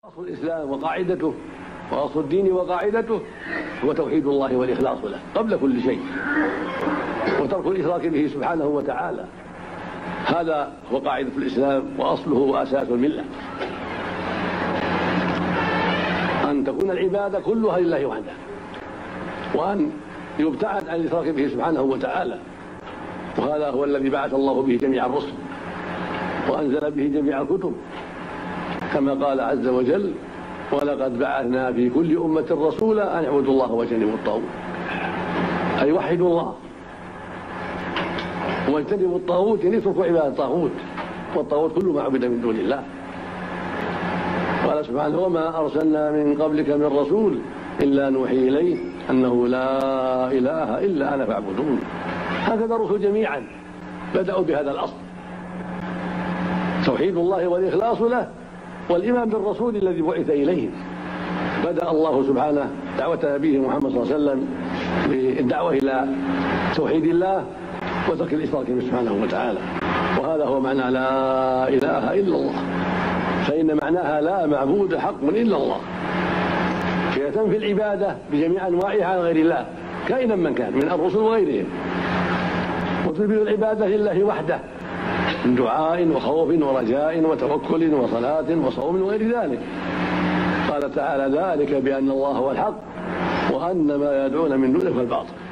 أصل الإسلام وقاعدته وأصل الدين وقاعدته هو توحيد الله والإخلاص له قبل كل شيء، وترك الإشراك به سبحانه وتعالى. هذا هو قاعدة الإسلام وأصله وأساس الملة، أن تكون العبادة كلها لله وحده، وأن يبتعد عن الإشراك به سبحانه وتعالى. وهذا هو الذي بعث الله به جميع الرسل وأنزل به جميع الكتب، كما قال عز وجل: ولقد بعثنا في كل أمة رسولا أن اعبدوا الله واجتنبوا الطاغوت، أي وحدوا الله واجتنبوا الطاغوت، يعني اتركوا عبادة الطاغوت، والطاغوت كل ما عبد من دون الله. قال سبحانه: وما أرسلنا من قبلك من رسول إلا نوحي إليه أنه لا إله إلا أنا فاعبدون. هكذا الرسل جميعا بدأوا بهذا الأصل، توحيد الله والإخلاص له والإيمان بالرسول الذي بعث إليهم. بدأ الله سبحانه دعوة نبيه محمد صلى الله عليه وسلم بالدعوة إلى توحيد الله وترك الإشراك به سبحانه وتعالى، وهذا هو معنى لا إله إلا الله، فإن معناها لا معبود حق إلا الله. هي تنفي العبادة بجميع أنواعها عن غير الله كائنا من كان من الرسل وغيرهم، وتثبت العبادة لله وحده من دعاء وخوف ورجاء وتوكل وصلاة وصوم وغير ذلك. قال تعالى: ذلك بأن الله هو الحق وأن ما يدعون من دونه هو الباطل.